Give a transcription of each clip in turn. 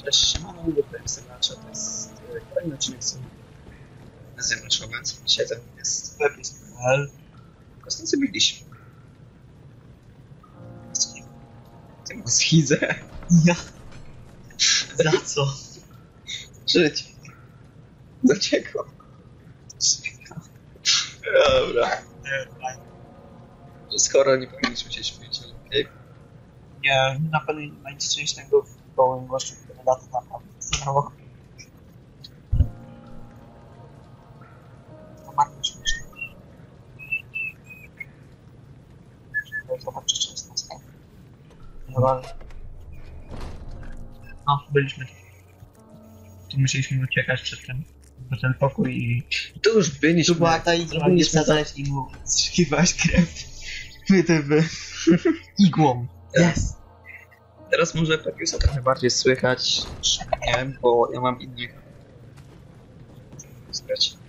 Cześć, siemano, tutaj Sygnacza, to jest kolejny odcinek z Zewnątrz Romancji. Dzisiaj ze mną jest webis.pl. Konstancy byliśmy. Ty masz schizę. Ja. Za co? Życie. Dlaczego? Dobra. Skoro nie powinniśmy się śmieć, ale okej. Nie, na pewno nie ma nic szczęśliwego w gołym gościu, który lata naprawdę znowu. To bardzo śmieszne. Zobaczcie, czy jest na stanie. No, byliśmy. Tu musieliśmy uciekać przed tym. Do ten pokój i... Tu już byliśmy. Tu była ta igła, gdzie wsadzałeś i mu zszykiwałeś krew. Wytywy. Igłą. Yes. Teraz może Pepiusa trochę bardziej słychać niż mnie, bo ja mam innych. Słychać.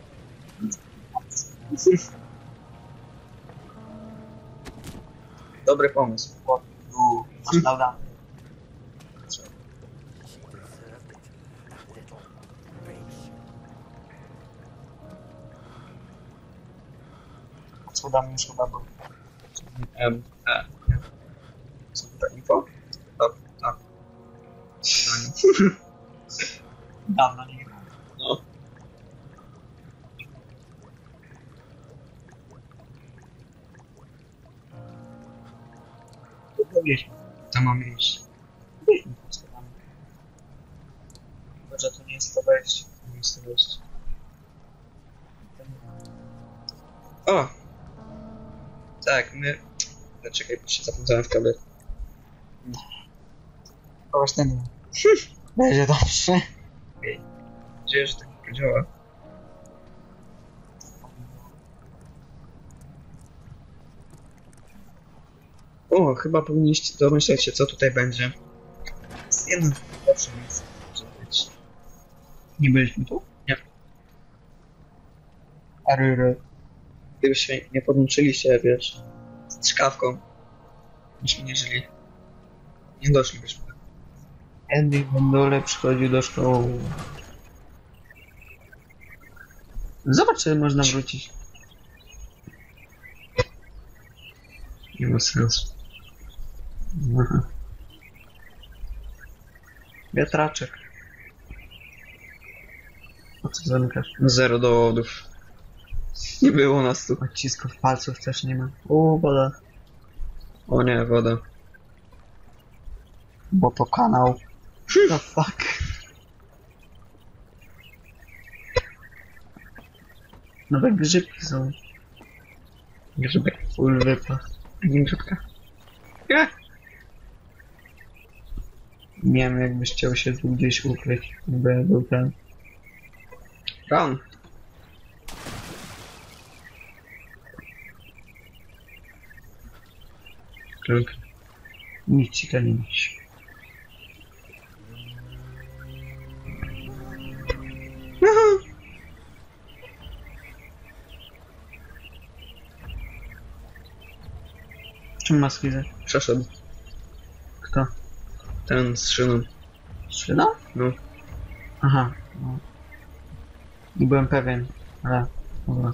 Dobry pomysł. Masz lauda. Co dam już chyba był. Co to info? Tak. Dawno nie grałem. No. To wieśmy. To mam iść. Wieśmy po schodami. Tylko, że to nie jest to wejście. Nie jest to wejście. O! Tak, my... Czekaj, bo się zapędzałem w kabel. Kogoś ten. Będzie dobrze. Okej. Mam nadzieję, że tak nie działa. O, chyba powinniście domyśleć się, co tutaj będzie. Jest jedno z lepszych miejsc, może być. Nie byliśmy tu? Nie. Aryry. Gdybyśmy nie podłączyli się, wiesz, z czkawką, byśmy nie żyli. Nie doszlibyśmy. Andy w dole przychodził do szkoły. Zobacz, czy można wrócić. Nie ma sensu. Aha. Wiatraczek. Po co zamykasz? Zero dowodów. Nie było nas tu. Odcisków palców też nie ma. Woda. O nie, woda. Bo to kanał. The fuck. Nowe grzybki są. Grzybek. Full wypach. Nie grzybka. Nie. Nie wiem, jakbyś chciał się tu gdzieś ukryć. Bo ja był ten. Run. Klunk. Nic ci to nie myśli. Czym masz widzę? Przeszedł. Kto? Ten z szyną. Szyna? No. Aha. No. Nie byłem pewien, ale... Dobra.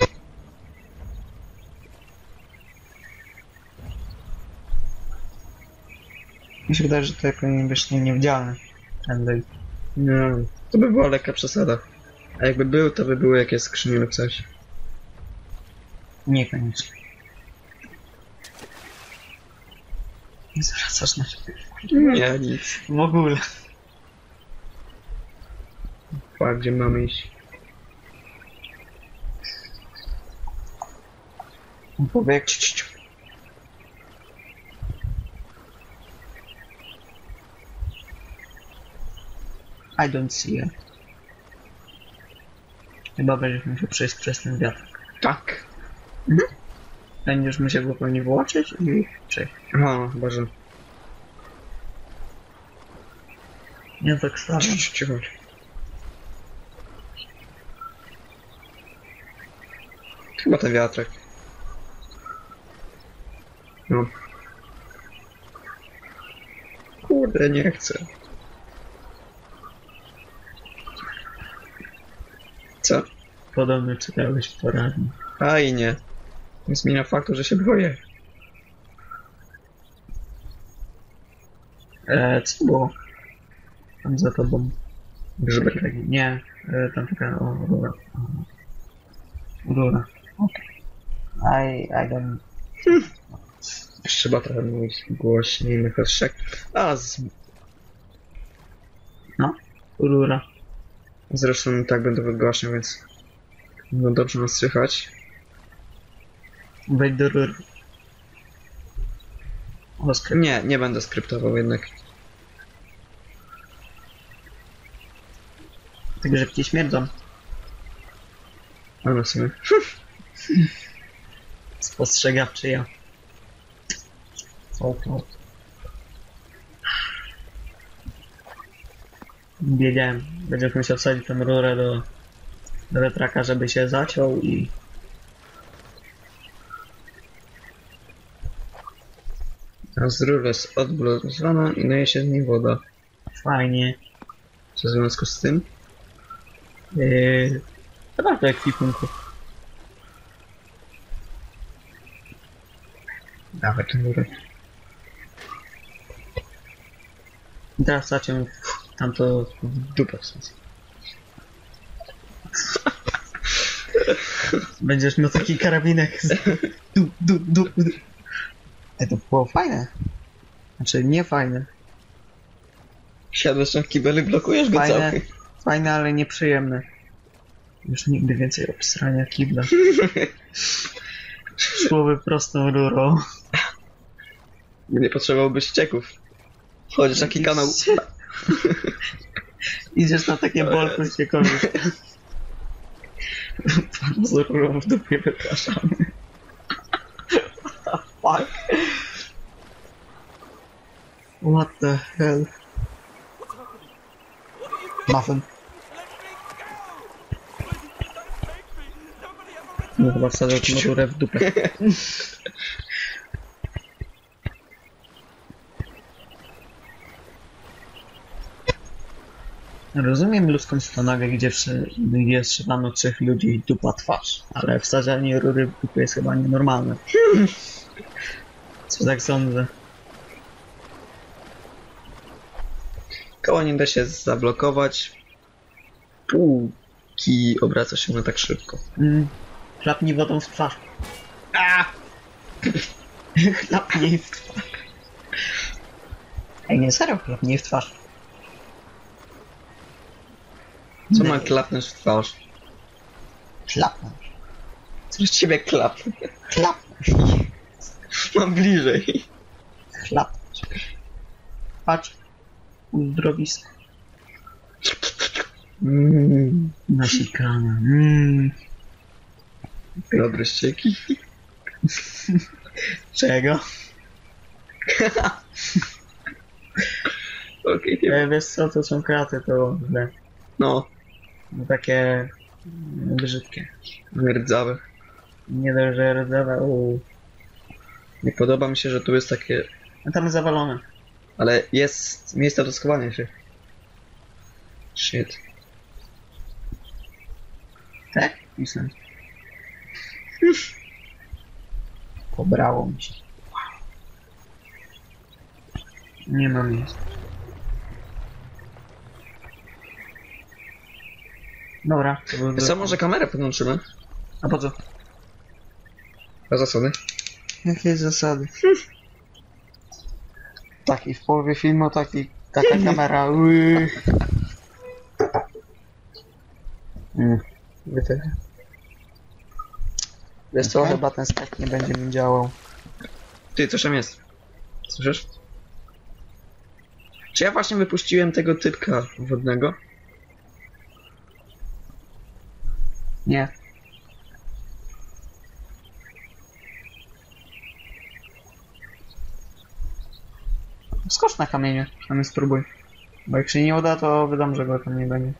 Mi się wydaje, że tutaj powinien być niewidzialny. Ten Nie. To by była lekka przesada. A jakby był, to by były jakieś skrzynie lub coś. Niekoniecznie. Nie zwracasz na siebie. Nie, nic. W ogóle. Pa, gdzie mamy iść? Powiek. I don't see it. Chyba będziesz musiał przejść przez ten wiatr. Tak. Będziesz musiał go pewnie włączyć i przejść. Aha, chyba że... Nie tak staram. Cicho. Chyba ten wiatrak. No. Kurde, nie chcę. Co? Podobno czytałeś w poradni. A i nie. Nie zmienia faktu, że się boję. Co było? Tam za tobą. Grzybek. Nie, tam taka... O, rura. Rura. Okej. I don't... Trzeba trochę mówić głośniej, mychowszek. No, rura. Zresztą tak będę wygłaśniał, więc... No dobrze nas słychać. Wejdź do rury. Nie będę skryptował jednak. Te grzybki śmierdzą. Ale w sumie. Spostrzegawczy ja. Wiedziałem. Będziesz musiał wsadzić tę rurę do wiatraka, żeby się zaciął i... A z rury jest odblokowana i leje się z niej woda. Fajnie. Co w związku z tym? Chyba to ekwipunku. Dawaj tę rurę. I teraz zaciął tamto w dupę w sensie. Będziesz miał taki karabinek z... Du. To było fajne. Znaczy nie fajne. Siadłeś na kibel i blokujesz go Fajne, cały. fajne, ale nieprzyjemne. Już nigdy więcej obsrania kibla. Szłoby prostą rurą. Nie potrzebowałbyś ścieków. Chodzisz taki kanał. Idziesz na takie bolku się korzysta. Pan z rurą w dupie wypraszamy. Fuck. What the hell? Muffin. No chyba wsadzał tą rurę w dupę. Rozumiem ludzką stonogę, gdzie strzelano 3 ludzi i dupa twarz, ale wsadzanie rury w dupę jest chyba nienormalne. Co tak sądzę? Koło nie da się zablokować. Póki obraca się na tak szybko. Chlapnij wodą w twarz. Chlapnij w twarz. Ej, nie serio, chlapnij w twarz. Co ma klapnąć w twarz? Klapnąć. Co z ciebie klapnie? Klapnąć. Mam bliżej. Chlapnąć. Patrz. Uzdrowisko. Nasikane. Dobre ścieki. Czego? Okej, Wiesz co, to są kraty, to źle. no. No takie brzydkie. Rdzawe. Nie dość, że rdzawe, Nie podoba mi się, że tu jest takie... No tam zawalone. Ale jest miejsce do schowania się. Shit. Tak? Myślę. Pobrało mi się. Nie mam miejsca. Dobra. To były... Co, może kamerę podłączymy? A po co? Na zasady. Jakie zasady? Taki w połowie filmu, taka kamera. Wiesz co, chyba ten Skype nie będzie mi działał. Ty, coś tam jest. Słyszysz? Czy ja właśnie wypuściłem tego typka wodnego? Nie. Skocz na kamienie, przynajmniej spróbuj. Bo jak się nie uda, to wydam, że go tam nie będzie.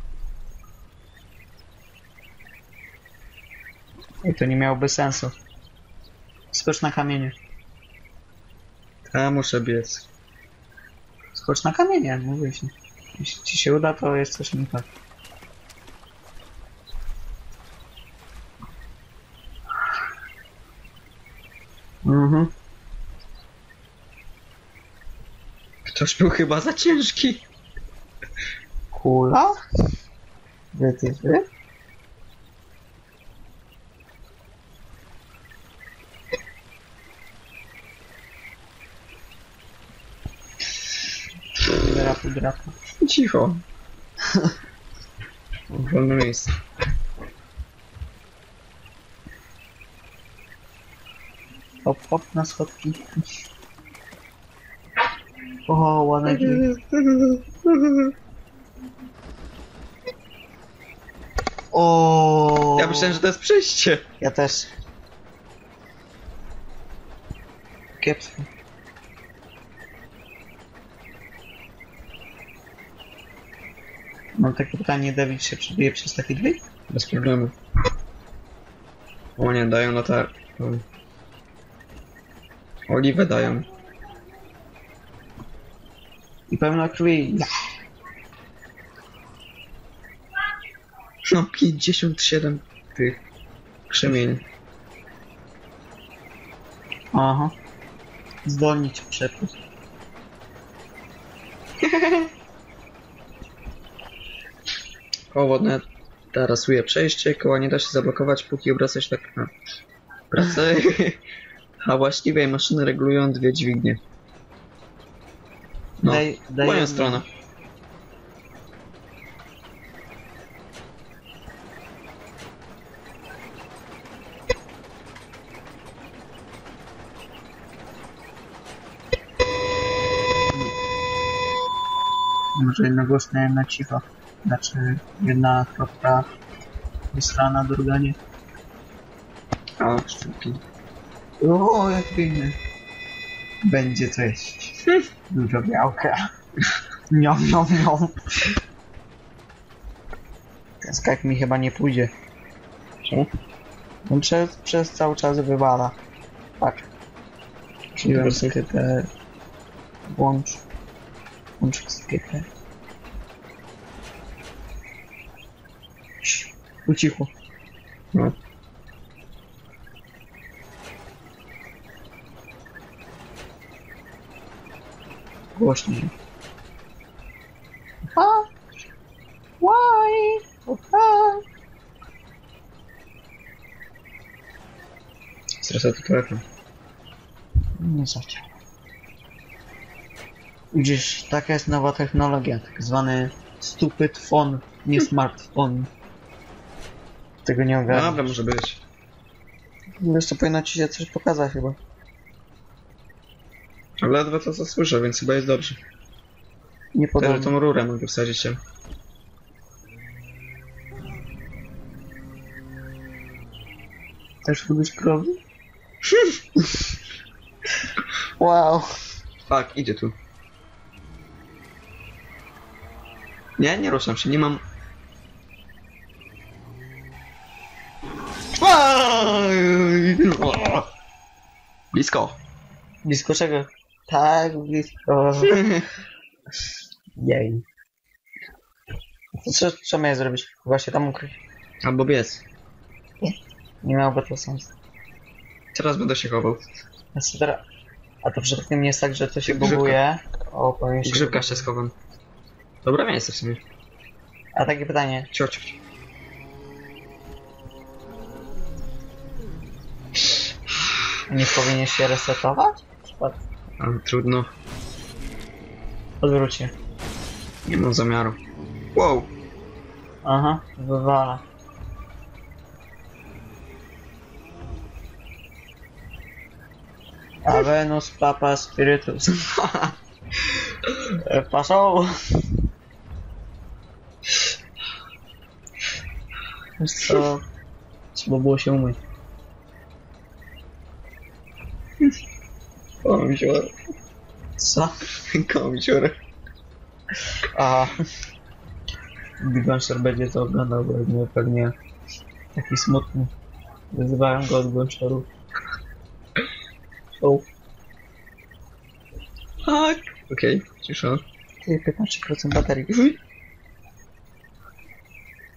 I to nie miałoby sensu. Skocz na kamienie. A, muszę biec. Skocz na kamienie, mówię ci. Jeśli ci się uda, to jest coś nie tak. Mhm. Ktoś był chyba za ciężki. Kula? Wy? Drapu. Cicho. Wolne miejsce. Hop na schodki. O, ładne drzwi. O. Ja myślałem, że to jest przejście. Ja też. Kiepsko. Mam takie pytanie, David się przebije przez takie drzwi? Bez problemu. O nie, dają latar. Oliwę dają. I pełno krwi. No 57 tych krzemień. Aha. Zwolnić przepływ. Koło wodne tarasuje przejście, koła nie da się zablokować, póki obraca się tak na pracę. A właściwie maszyny regulują dwie dźwignie. No, moja strona. Może jednogłośnie, jedna cicho. Znaczy jedna kropka wysrana druga nie. A, sztuki. O, jak pięknie. Będzie co jeść. Dużo białka. Niom. Ten skak mi chyba nie pójdzie. Co? On przez cały czas wywala. Patrz. Przyjąłem skrytę. Włącz skrytę. Ucichło. No. Głośniej. A? Why? Okay. Zresetuj telefon. Nie zaczął. Widzisz, taka jest nowa technologia, tak zwany stupid phone, nie smartphone. Tego nie No ogarnę. dobra, może być. Jeszcze powinno ci się coś pokazać chyba. Ale ledwo to co słyszę, więc chyba jest dobrze. Nie Wtedy podoba. tą rurę mogę wsadzić się. Też lubisz krowy? Wow. Fuck, idzie tu. Nie ruszam się, nie mam... Blisko. Blisko czego? Tak, blisko. Jej. Co miałeś zrobić? Chyba się tam ukryć. Albo biec. Nie miałoby to sensu. Teraz będę się chował. A to przypadkiem nie jest tak, że to się Grzybka. buguje? O, powiem się. Grzybka się schowam. Dobra miejsce w sumie. A takie pytanie. Cioć. Nie powinieneś się resetować? Ale trudno. Odwróć się. Nie mam zamiaru. Wow. Aha, wywala. A Venus Papa Spiritus. Paszą. Wiesz co? Trzeba było się umyć. Koło mi siorę. Co? Koło mi siorę. Aha. Big Buncher będzie to oglądał, bo jest pewnie taki smutny. Wyzywają go od Buncherów. O, Tak. Okej, cisza. ty 15% baterii.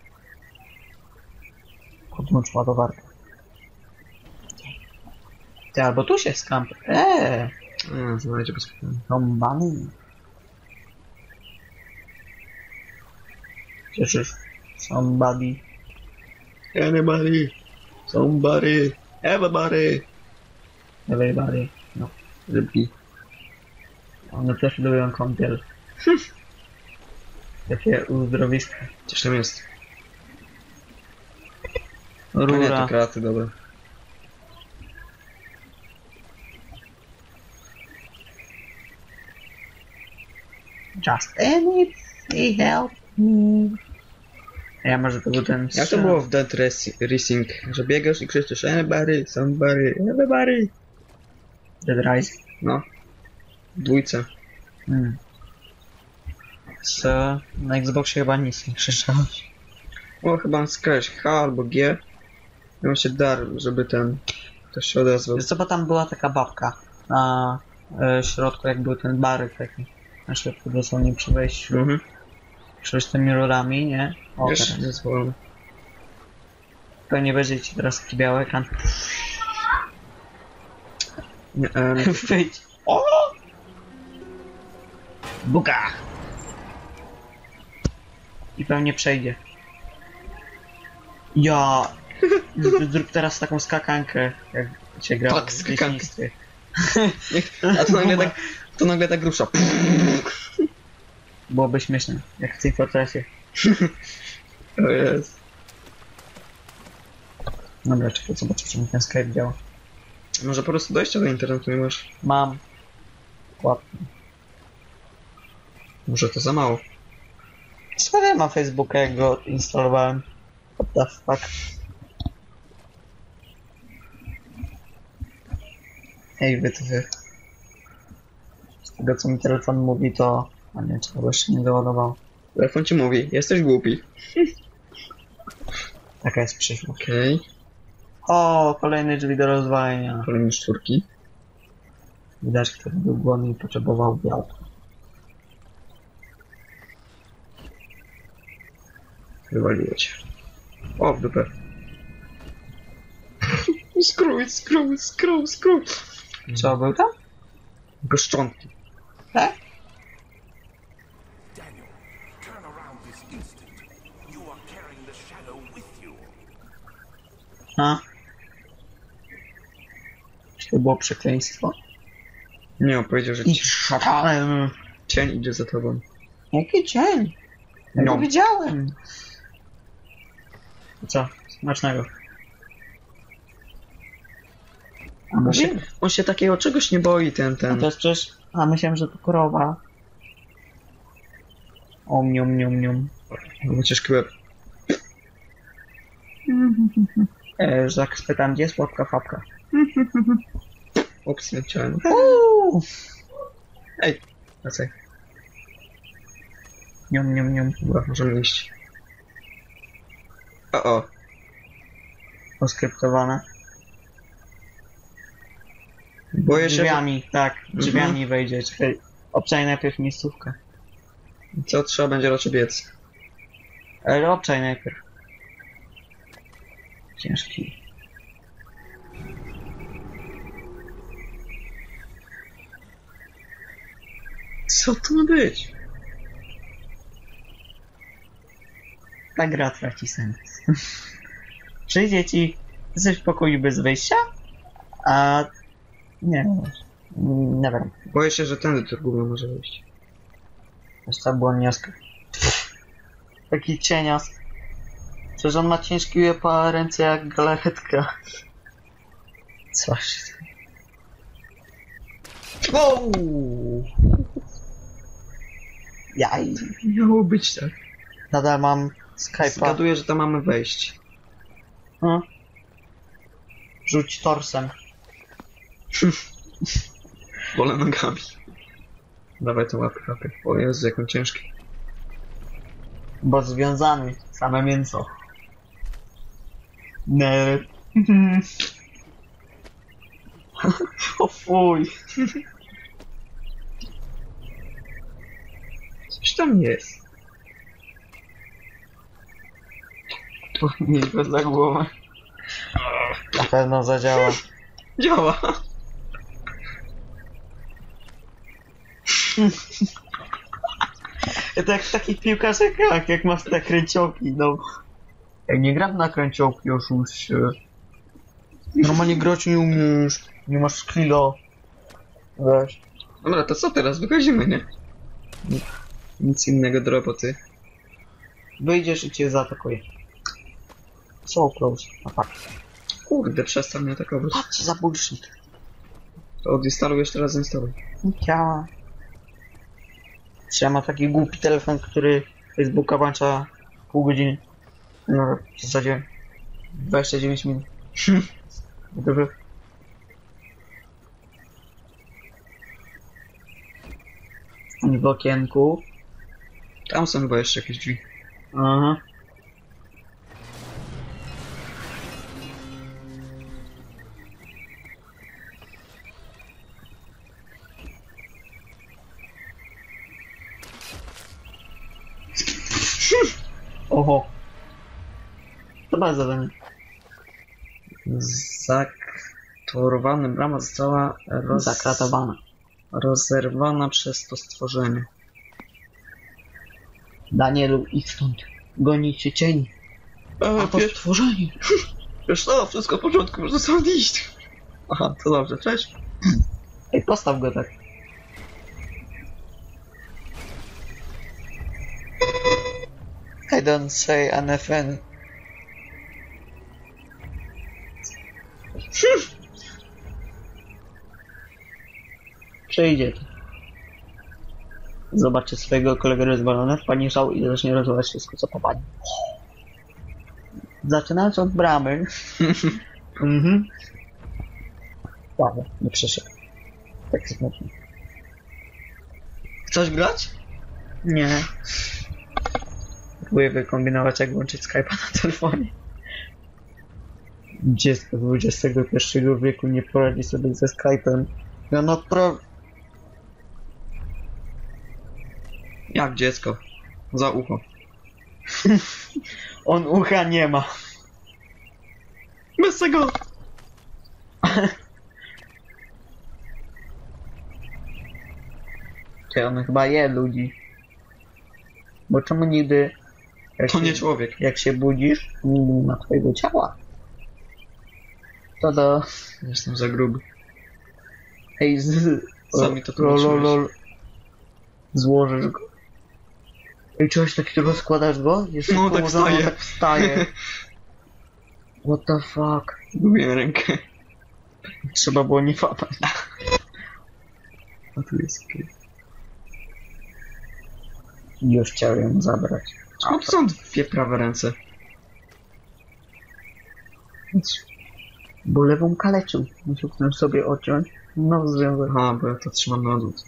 Odłącz ładowarkę. Ty, albo tu się skamp. Znajdzie bez problemu. Rąbany. Cieszysz. Somebody. Anybody. Somebody. Everybody. Everybody. No. Rybki. One też lubią kąpiel. Takie uzdrowiska. Coś tam jest. No nie, to Rura. kraty, dobra. Just anything help me. Ja może to był ten... Jak to było w Dead Racing? Że biegasz i krzyczysz anybody, somebody, everybody. Dead Rise. No. W dwójce. Co? Na Xboxie chyba nic nie krzyczałeś. O, chyba skrać H albo G. Miał się dar, żeby ten... Ktoś się odezwał. Wiesz co, bo tam była taka babka na środku, jak był ten baryk taki. Na środku dosłownie przy wejściu. Mhm. Przecież tymi rurami, nie? O, Wiesz, teraz. jest wolno. Pewnie będzie ci teraz taki biały ekran. Nie, Wyjdź. O! Buka! I pewnie przejdzie. Ja... Zrób teraz taką skakankę, jak się gra Tak, w skakankę. dzieciństwie. a to nagle tak rusza. Byłoby śmieszne, jak w tej fortresie. O jest. Dobra, czekaj, zobaczę, czy mi ten Skype działa. Może po prostu dojścia do internetu nie masz? Mam. Łapkę. Może to za mało. Sobie mam Facebooka, jak go instalowałem. What the fuck. Ej, wy to wy. Z tego co mi telefon mówi, to... A nie, czego jeszcze nie doładował. Telefon ci mówi, jesteś głupi. Taka jest przyszłość. Okej. O, kolejne drzwi do rozwalenia. Kolejne czwórki. Widać, który był głodny i potrzebował białka. Wywaliło cię. O, w dupę. Skrój. Co, był tam? Goszczątki. Tak? Daniel, turn around this instant. You are carrying the shadow with you. A? Czy to było przekleństwo? Nie, on powiedział, że Idź szatanem! cień idzie za tobą. Jaki cień? Ja No. go widziałem. Co? Smacznego. A może... On się takiego czegoś nie boi, ten. A to jest przecież... A myślałem, że to krowa. O, mium. Bo ciężki łeb. Że tak spytam, gdzie jest łapka fapka? Ups, nie chciałem. Ej, Wracaj. mium. Dobra, możemy iść. O. Oskryptowane. Boję się, że... Drzwiami, tak. Drzwiami wejdzie. Czekaj. Obczaj najpierw miejscówkę. Co trzeba będzie raczej biec? Ale obczaj najpierw. Ciężki. Co to ma być? Ta gra traci sens. Przyjdzie ci, jesteś w pokoju bez wejścia, a... Nie wiem. Boję się, że tędy to gówno może wyjść. Wiesz co, było nioskę. Taki cienias. Przecież on ma ciężki łeb, a ręce jak galaretka. Coś. Wow! Jaj. Miało być tak. Nadal mam Skype'a. Zgaduję, że tam mamy wejść. No. Rzuć torsem. Wolę nogami. Dawaj tą łapkę. O Jezu, jak on ciężki. Bo związany. Same mięso. Nerd. O fuj. Coś tam jest. Mieć go za głowę. Na pewno zadziała. Działa. To jak w takich piłkarzach, jak masz te kręciołki, no. Ej, nie gram na kręciołki, oszuście. Normalnie grać nie umiesz. Nie masz skilla. Weź. Dobra, to co teraz? Wychodzimy, nie? Nic innego do roboty. Wyjdziesz i cię zaatakuje. So close. A tak. Kurde, przestań mnie atakować. Patrz za bullshit. To odinstaluj jeszcze raz, instaluj. Nie działa. Ja mam taki głupi telefon, który Facebooka włącza pół godziny. No, w zasadzie 29 minut. Dobrze. W okienku. Tam są chyba jeszcze jakieś drzwi. Aha. Oho. To bardzo zadanie. Zaktorowana brama została Zakratowana. rozerwana przez to stworzenie. Danielu, idź stąd. Goni cię cień. A to stworzenie. Wiesz co, wszystko w porządku, można stąd iść. Aha, to dobrze, cześć. Ej, postaw go tak. I don't say anything. Przyjdzie to. Zobaczy swojego kolegę rozwalone, wpadnie szał i zacznie rozwalać wszystko, co popadnie. Zaczynając od bramy. Mhm. Ładnie, nie przeszedł. Tak smutno. Chcesz grać? Nie. Próbuję wykombinować, jak włączyć Skype'a na telefonie. Dziecko XXI wieku nie poradzi sobie ze Skype'em. Ja naprawdę... Jak dziecko? Za ucho. On ucha nie ma. Bez tego! Czy on chyba je ludzi? Bo czemu nigdy... To nie człowiek. Jak się budzisz, nigdy nie ma twojego ciała. To do... Jestem za gruby. Ej, Sam mi to lol, tłumaczyłeś. lol. Złożysz go. Ej, czegoś takiego składasz go? Jest No, tak położony, wstaje. tak wstaje. What the fuck? Gubię rękę. Trzeba było nie łapać. A tu jest okej. Już chciał ją zabrać. Skąd są dwie prawe ręce? Bo lewą kaleczył. Musiał chcę sobie odciąć. No, związek. Aha, bo ja to trzymam na odwrót.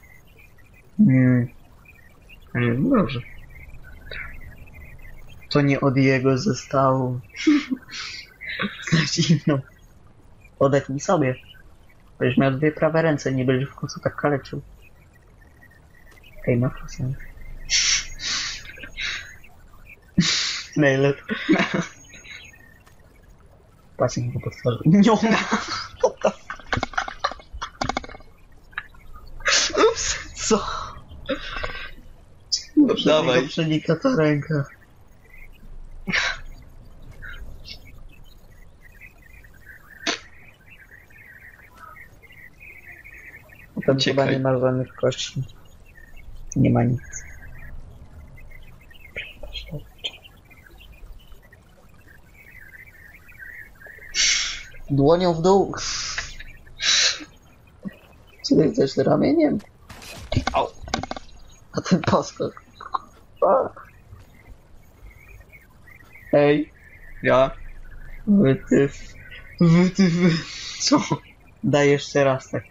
A nie, no dobrze. To nie od jego zostało. Znać inną. Oddać mi sobie. Będziesz miał dwie prawe ręce, nie będziesz w końcu tak kaleczył. Ej, ma to sens. Najlepiej. Patrz, jak go potworzy. Nie, Ups! co? Dawaj. Przenika ta ręka. Tam chyba Uciekaj. nie ma żadnych kości. Nie ma nic. Dłonią w dół. Czy ty chcesz ramieniem? Au. A ten poskok. Fuck. Ej. Ja? Wytyf. Co? Daj jeszcze raz tak.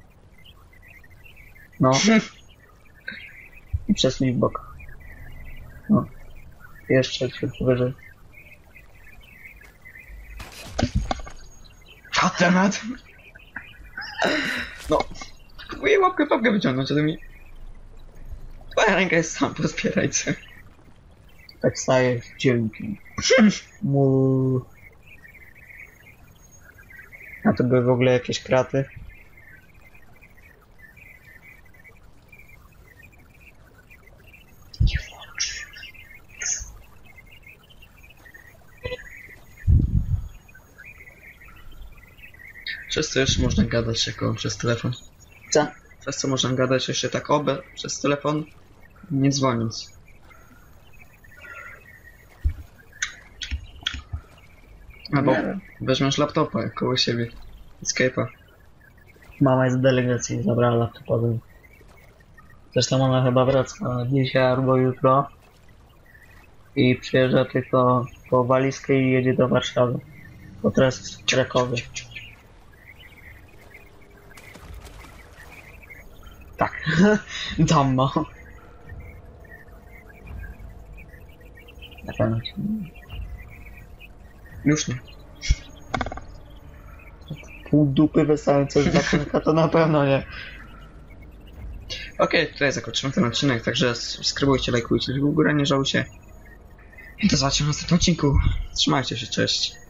No. I przesuń w bok. No. Jeszcze ciut wyżej. A temat? No. Próbuję łapkę wyciągnąć, ale mi... Twoja ręka jest sam, pozbieraj się. Tak staje dzięki. Mu. A to były w ogóle jakieś kraty? Przez co jeszcze można gadać jako przez telefon? Co? Przez co można gadać jeszcze tak przez telefon, nie dzwoniąc. Albo Nie wiem. weźmiesz laptopa jak koło siebie. Escape'a. Mama jest w delegacji, zabrała laptopowym. Zresztą ona chyba wraca dzisiaj albo jutro. I przyjeżdża tylko po walizkę i jedzie do Warszawy. Bo teraz jest w Krakowie. Tak. Tam ma. Na pewno ci Już nie. pół dupy wystające z zakonka, to na pewno nie. Okej, tutaj zakończymy ten odcinek, także subskrybujcie, lajkujcie, w górę nie żałujcie. I do zobaczenia w następnym odcinku. Trzymajcie się, cześć.